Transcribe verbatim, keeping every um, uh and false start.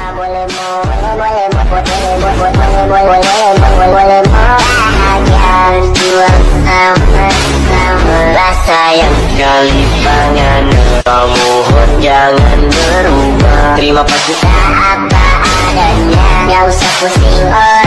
boleh mau, boleh boleh mau, boleh boleh boleh boleh boleh boleh mau bahagia berdua sama-sama. Rasa yang kali pangan kamu jangan berubah. Terima kasih apa adanya, gak usah pusing.